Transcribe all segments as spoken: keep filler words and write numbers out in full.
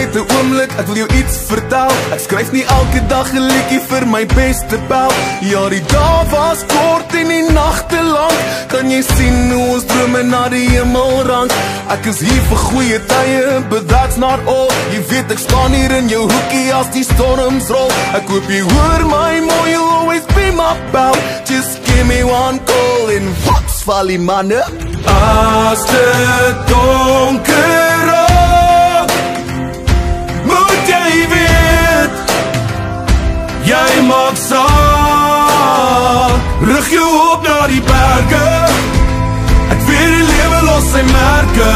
net 'n oomblik, ek wil jou iets vertel. Ek skryf nie elke dag 'n liedjie vir my beste pel. Ja, die dae was kort en die nagte lank. Kan jy sien hoe ons drome na die hemel rank? Ek is hier vir goeie tye, but that's not all. Jy weet ek staan hier in jou hoekie as die storms rol. Ek hoop jy hoor my mooi, you'll always be my pal. Just give me one call en wat's val die manne? As dit donker raak, moet jy weet, jy maak saak. Rig jou op na die berge, ek weet die lewe los sy merke.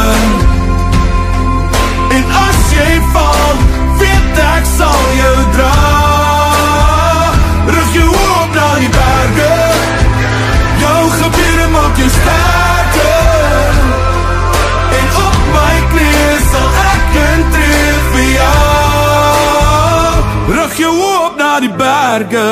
En as jy val, weet ek sal jou dra. Rig jou op na die berge, jou gebeure maak jou sterker. En op my knie sal ek intree vir jou. Rig jou op na die berge.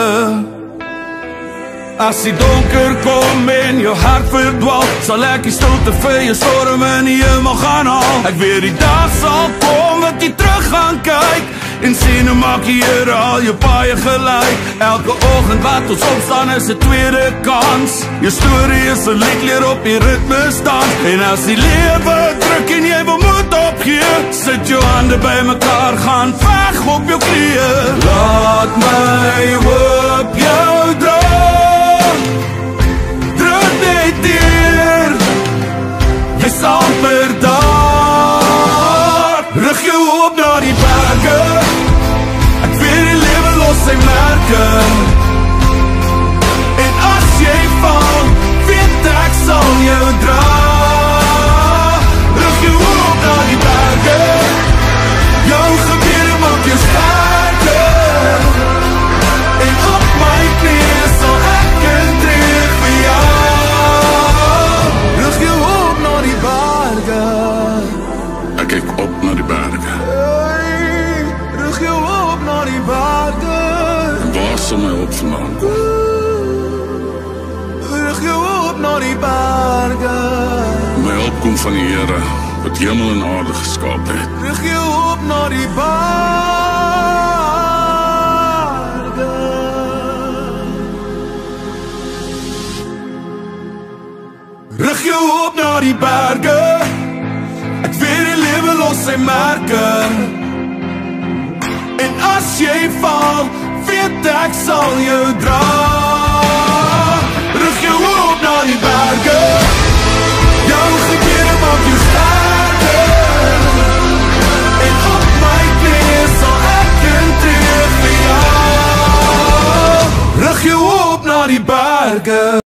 As die donker kom en jou hart verdwaal, sal ek die stilte vir jou storm in die hemel gaan haal. Ek weet die dag sal kom wat jy terug gaan kyk en sien hoe maak die Here al jou paaie gelyk. Elke oggend wat ons opstaan is 'n tweede kans. Jou storie is 'n liedleer op die ritme staan. En as die lewe druk en jy wil moed opgee, sit jou hande by mekaar, gaan veg op jou knieë. Laat my hoop jou dra. Jy sal amper daar. Rig jou op na die berge, ek weet die lewe los sy merke. En as jy val, weet ek sal jou dra. Rig jou op na die berge, jou gebeure maak jou sterker. En op my knie sal ek intree vir jou. Rig jou op na die berge, ek kyk op na die berge. hey, rig jou op na die berge. En waar sal my hulp vandaan kom? Rig jou op na die berge, My hulp kom van die Here wat hemel en aarde geskaap het. rig jou op na die berge. Rig jou op na die berge, ek weet die lewe los sy merke. En as jy val, weet ek sal jou dra. Rig jou op na die berge, jou gebeure maak jou sterker. En op my knie sal ek intree vir jou. Rig jou op na die berge.